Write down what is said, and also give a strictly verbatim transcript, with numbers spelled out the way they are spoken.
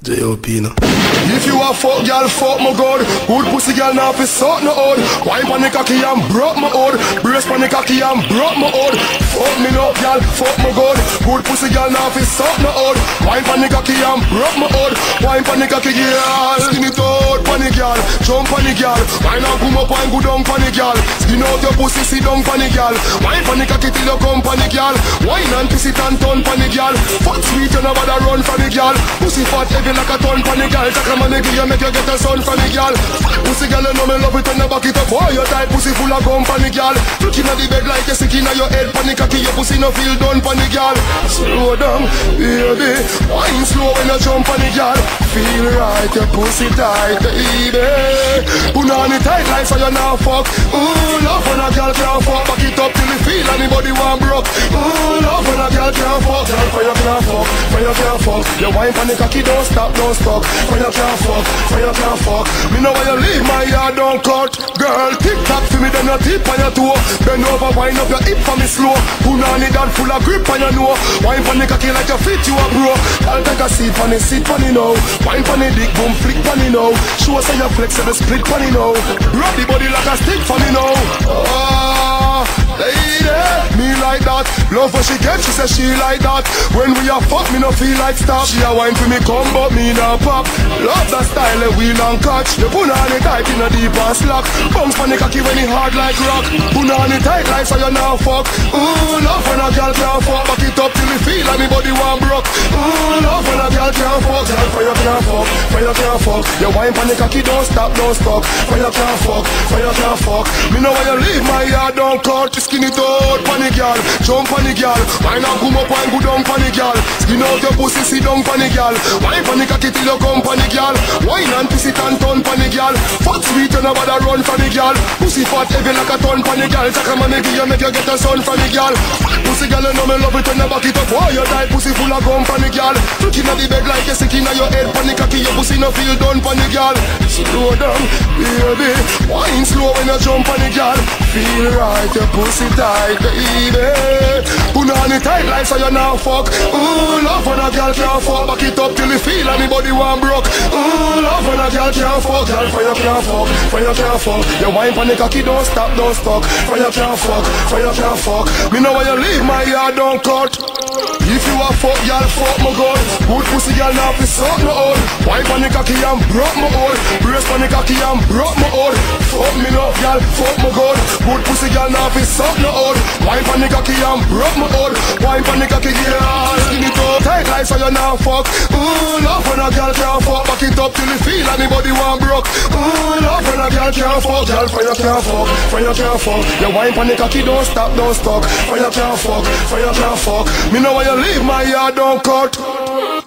J O P no. If you a fuck girl, fuck my god. Good pussy girl now fi suck no odd. Wine pon the cocky and broke my odd. Brace pon the cocky and broke my odd. Fuck me no girl, fuck my god. Good pussy girl now fi suck no odd. Wine pon the cocky and broke my odd. Wine pon the cocky girl. Skin it out pon the girl. Jump pon the girl. Wine and come up and go down pon the girl. Skin out your pussy, sit down pon the girl. Wine pon the cocky till you come pon the girl. Wine and piss it and turn pon the girl. Fuck sweet you never bother run for the girl. Pussy fat heavy like a ton pon the girl. Take a man you make you get a son from the girl. Pussy girl you know me love it when you back it up. Boy your tight pussy full of gum from the girl. Look inna the bed like you sick inna your head. Pon the cocky your pussy no feel done pon the girl. Slow down baby, wine slow when you jump on the girl. Feel right your pussy tight baby. Put on it tight like so you now fuck. Ooh love when a girl can't fuck. Back it up till you feel anybody want broke. Ooh love when a girl can't fuck. Girl when you can't fuck, when you can't fuck. You wine pon the cocky don't stop, don't stop. When you can't fuck, when you can't fuck. Me know when you leave my yard don't cut. Girl, tick tock for me then you tip on your toe. Bend over, wind up your hip for me slow. Put on it that full of grip on your know. Wine pon the cocky like you fit you a bro. I'll take a seat pon the seat pon the now. Wine pon the dick, boom, flick pon the now. Show us how you flex and the split pon the now. Rub the body like a stick pon the now. Ah, lady, me like that. Love what she get, she say she like that. When we are fuck, me no feel like stop. She a wine for me come, but me no pop. Love that style, a wheel and catch. You put on it tight in a deep and slack. Bounce pon the cocky when it hard like rock. Put on it tight like so you now fuck. Ooh, love when a girl can't fuck. Back it up till me feel like me body want broke. Ooh, love when a girl can't fuck. Girl, when you can't fuck, when you can't fuck. You wine pon the cocky, don't stop, don't stop. When you can't fuck, when you can't fuck. Me know when you leave my yard, don't cut. Skin it out pon the girl, jump pon the girl. Wine and come up and go down pon the girl. Skin out your pussy, sit down pon the girl. Wine pon the cocky till you come pon the girl. Wine and piss it and turn pon the girl. Fat sweet you never bother run for the girl. Pussy fat heavy like a ton pon the girl. Take a man make you make you get a son for the girl. Pussy girl you know me love it when you back it up. Why you tight pussy full of gum pon the girl. Look inna the bed like you sick inna your head pon the cocky. Your pussy no feel done pon the girl. Slow down baby, wine slow when you jump on the girl. Feel right your pussy tight baby. Put on it tight like so you now fuck. Ooh love when a girl can't fuck. Back it up till you feel anybody want broke. Ooh love when a girl can't fuck. Girl when you can't fuck, when you can't fuck. You wine pon the cocky don't stop, don't stop. When you can't fuck, when you can't fuck. Me know when you leave my yard don't cut. If you a fuck girl, fuck my god. Good pussy girl now fi suck no odd. Wine pon the cocky and broke my odd. Brace pon the cocky and broke my odd. Fuck me no girl, fuck my god. Good pussy girl now fi suck no odd. Wine pon the cocky and broke my odd. Wine pon the cocky girl, skin it up tight like so you now fuck. Ooh love when a girl can't fuck. Back it up till you feel anybody want broke. Ooh love when a girl can't fuck. Girl when you can't fuck, when you can't fuck. You wine pon the cocky don't stop, don't stop. When you can't fuck, when you can't fuck. Me know when you leave my yard don't cut.